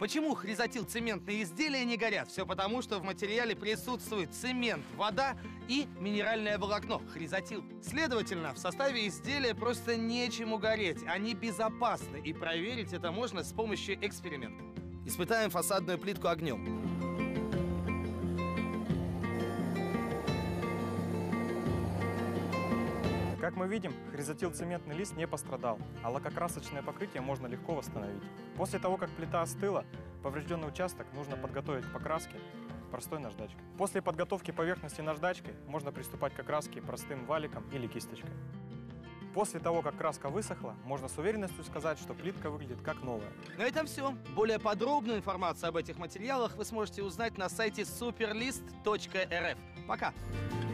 Почему хризотил-цементные изделия не горят? Все потому, что в материале присутствует цемент, вода и минеральное волокно – хризотил. Следовательно, в составе изделия просто нечему гореть. Они безопасны, и проверить это можно с помощью эксперимента. Испытаем фасадную плитку огнем. Как мы видим, хризотил-цементный лист не пострадал, а лакокрасочное покрытие можно легко восстановить. После того, как плита остыла, поврежденный участок нужно подготовить к покраске простой наждачкой. После подготовки поверхности наждачкой можно приступать к окраске простым валиком или кисточкой. После того, как краска высохла, можно с уверенностью сказать, что плитка выглядит как новая. На этом все. Более подробную информацию об этих материалах вы сможете узнать на сайте superlist.rf. Пока!